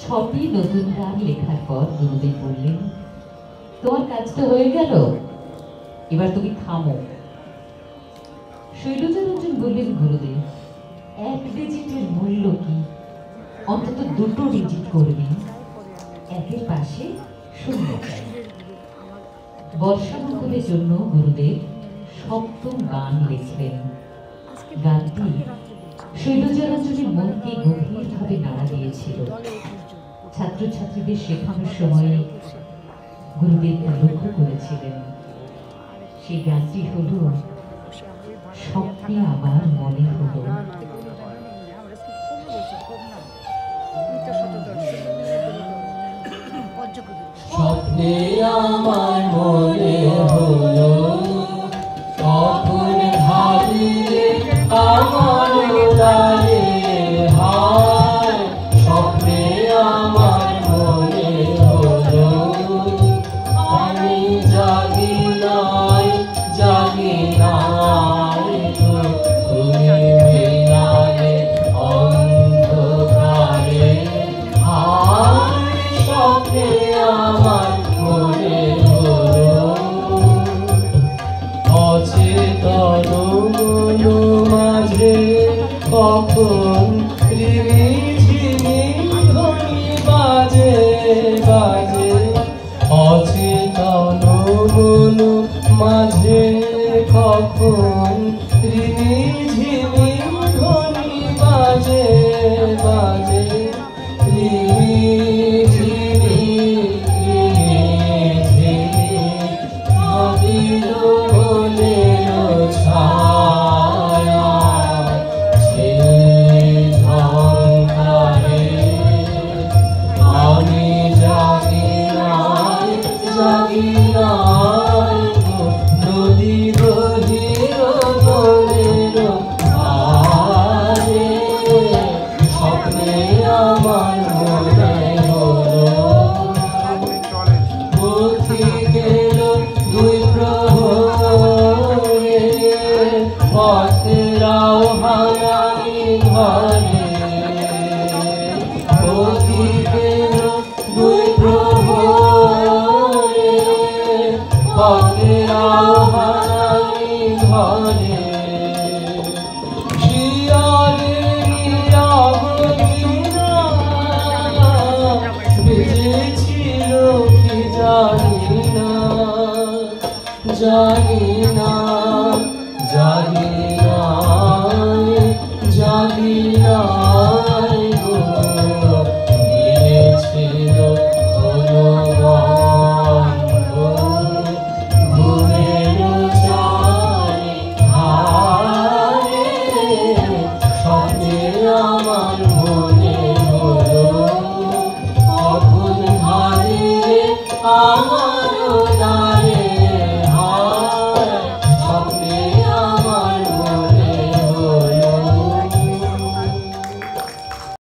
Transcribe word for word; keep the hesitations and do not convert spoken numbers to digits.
ছটি নতুন গান লেখার পর গুরুদেব বললেন, তোমার কাজটা হয়ে গেল, এবার তুমি থামো। শৈলজারঞ্জন বললেন, গুরুদেব এক ডিজিটের মূল্য কি? অন্তত দুটো ডিজিট করবি, একের পাশে শূন্য। বর্ষামঙ্গলের জন্য গুরুদেব সপ্তম গান লিখলেন। গানটি শৈলজারঞ্জনের মনকে গভীরভাবে নাড়া দিয়েছিল। ছাত্রছাত্রীদের শেখানোর সময় গুরুদেব লক্ষ্য করেছিলেন। সেই গানটি হল স্বপ্নে আমার মনে হলো। স্বপ্নে আমার মনে হলো, স্বপ্ন ভাবিলে আমার উদারে হায়। স্বপ্নে আমার মনে হলো, আমি জাগি নাই জাগি নাই তো তুমি মিলালে অন্ধকারে হায়। স্বপ্নে আমার মনে হলো, অচেতন মন মাঝে কখন রিমিঝিমি ধ্বনি বাজে বাজে। অচেতন মন মাঝে কখন রিমিঝিমি ধ্বনি বাজে বাজে। রিমিঝিমি রিমিঝিমি ভাবিল মনের ছায়া, সেই ঝংকারে আমি জাগি নাই জাগি নাই নদী গভীর দলের ধারে। স্বপ্নে আমার মনে হলো, পথিকের দুই প্রহরে পথরাও হারানি ঘরে। পথিকের দুই প্রহরে পথে